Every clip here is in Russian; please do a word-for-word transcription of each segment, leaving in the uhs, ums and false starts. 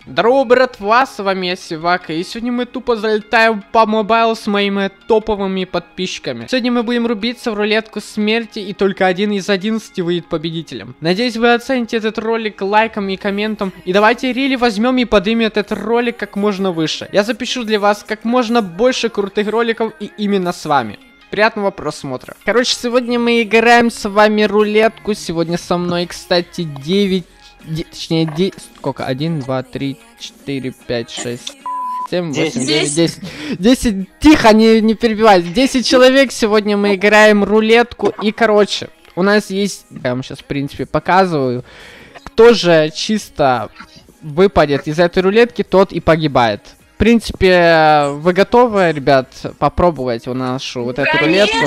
Здорово, братва, с вами я Сивака, и сегодня мы тупо залетаем по мобайл с моими топовыми подписчиками. Сегодня мы будем рубиться в рулетку смерти, и только один из одиннадцати выйдет победителем. Надеюсь, вы оцените этот ролик лайком и комментом, и давайте рили возьмем и поднимем этот ролик как можно выше. Я запишу для вас как можно больше крутых роликов, и именно с вами. Приятного просмотра. Короче, сегодня мы играем с вами рулетку. Сегодня со мной, кстати, девять... Де, точнее, де, сколько? один, два, три, четыре, пять, шесть, семь, восемь, девять, десять. десять, тихо, не, не перебивай. десять человек, сегодня мы играем рулетку. И, короче, у нас есть, я вам сейчас, в принципе, показываю, кто же чисто выпадет из этой рулетки, тот и погибает. В принципе, вы готовы, ребят, попробовать у нашу вот эту рулетку?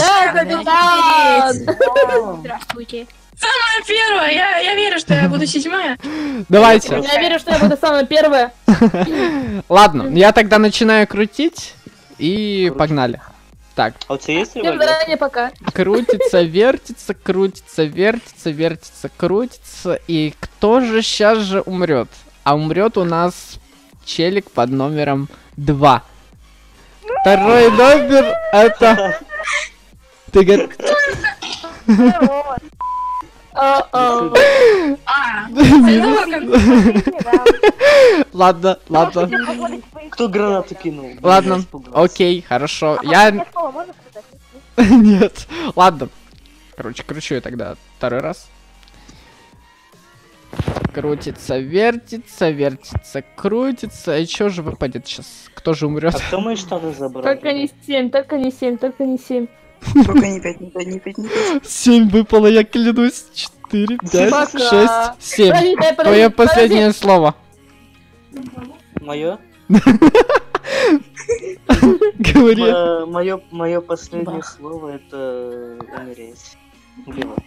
Здравствуйте. Самая первая, я, я верю, что я буду седьмая. Давайте. Я верю, что я буду самая первая. Ладно, я тогда начинаю крутить и погнали. Так. А у тебя есть Всем заранее пока. Крутится, вертится, крутится, вертится, вертится, крутится. И кто же сейчас же умрет? А умрет у нас челик под номером два. Второй номер это... Ты говоришь... Ладно, ладно. Кто гранату кинул? Ладно, окей, хорошо. Я... Нет. Ладно. Короче, кручу я тогда второй раз. Крутится, вертится, вертится, крутится. И чё же выпадет сейчас? Кто же умрет? А кто мои штаны забрал? Только не семь, только не семь, только не семь. Только не пять, не пять, не пять, не пять. семь выпало, я клянусь. четыре, пять, Пока. шесть, семь. Подожди, дай, подожди, Твое подожди. последнее слово. Мое? Говори. Мое, мое последнее слово это умереть. Убивать.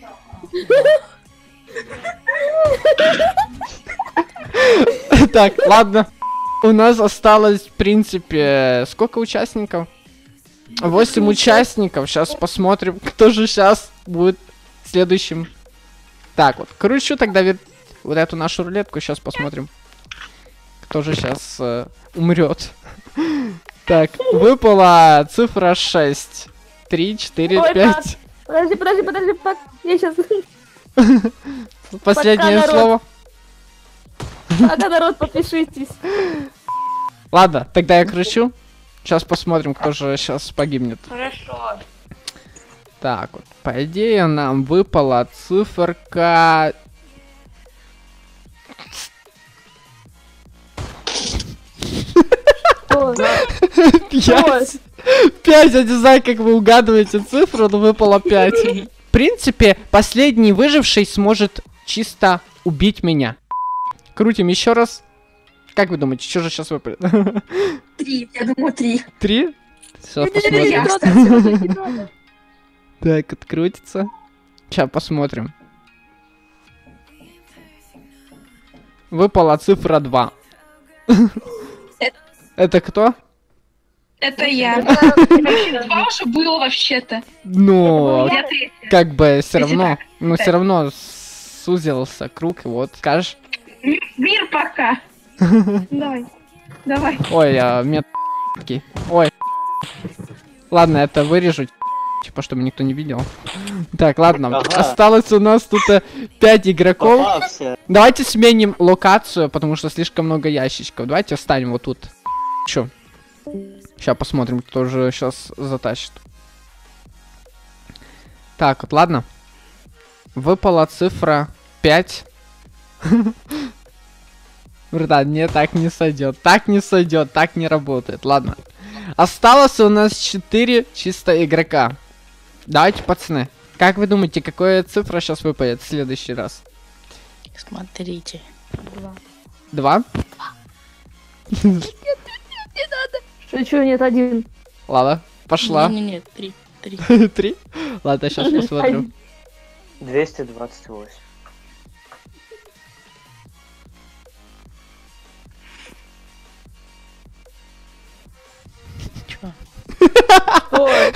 Так, ладно. У нас осталось, в принципе, сколько участников? восемь участников. Сейчас посмотрим, кто же сейчас будет следующим. Так, вот, кручу тогда вер... вот эту нашу рулетку. Сейчас посмотрим, кто же сейчас э, умрет. Так, выпала цифра шесть. три, четыре, пять. Подожди, подожди, подожди, так, я сейчас... Последнее Пока, слово. Пока, народ, подпишитесь. Ладно, тогда я кручу. Сейчас посмотрим, кто же сейчас погибнет. Хорошо. Так, вот, по идее нам выпала циферка... Ой, пять. пять, я не знаю, как вы угадываете цифру, но выпало пять. В принципе, последний выживший сможет чисто убить меня. Крутим еще раз. Как вы думаете, что же сейчас выпадет? Три, я думаю, три. Три? Сейчас Я, посмотрим. Так, открутится. Сейчас посмотрим. Выпала цифра два. Это кто? Это я. Два уже было вообще-то. Ну, Я третья. как бы все Если равно, так, ну так. все равно сузился круг, и вот, скажешь. М- Мир пока. Давай. Давай. Ой, а, мет... Ой. Ладно, это вырежу, типа, чтобы никто не видел. Так, ладно, Ага. осталось у нас тут пять игроков. Попался. Давайте сменим локацию, потому что слишком много ящичков. Давайте встанем вот тут. Чё? Сейчас посмотрим, кто же сейчас затащит. Так, вот, ладно. Выпала цифра пять. Братан, не, так не сойдет. Так не сойдет, так не работает. Ладно. Осталось у нас четыре чисто игрока. Давайте, пацаны. Как вы думаете, какая цифра сейчас выпадет в следующий раз? Смотрите. Два? Шучу, нет, один. Ладно, пошла. Не-не-не, три. Три. Три? Ладно, сейчас посмотрим. двести двадцать восемь. Чё? Ой,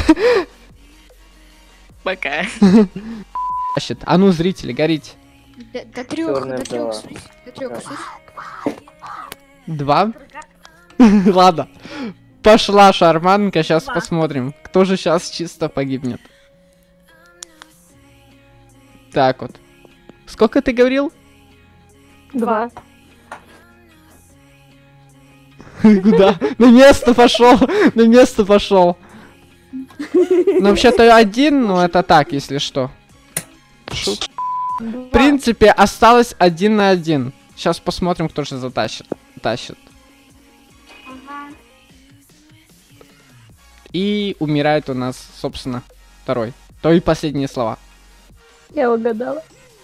Пока. Значит, а ну, зрители, горите. До, до трех, Чёрная до трех, вдова. суть, до трех, Да. суть. Два. Ладно. Пошла шарманка, сейчас посмотрим, кто же сейчас чисто погибнет. Так вот. Сколько ты говорил? Два. Куда? На место пошел, на место пошел. Ну вообще-то один, но это так, если что. Шут. В принципе, осталось один на один. Сейчас посмотрим, кто же затащит. Тащит. И умирает у нас, собственно, второй. То и последние слова. Я угадала.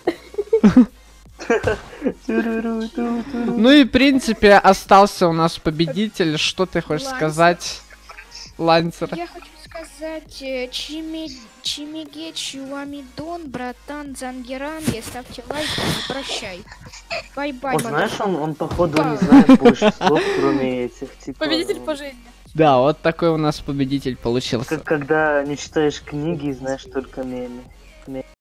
Ну и в принципе остался у нас победитель. Что ты хочешь Лансер. сказать, Лансер? Я хочу сказать, э, Чими... Чимиге, Чуамидон, братан, Зангеранге, ставьте лайк и прощай. Бай-бай, Он, знаешь, мадам. он, он походу не знает больше слов, кроме этих, типа... Победитель по жизни. Да, вот такой у нас победитель получился. Как когда не читаешь книги и знаешь только мемы.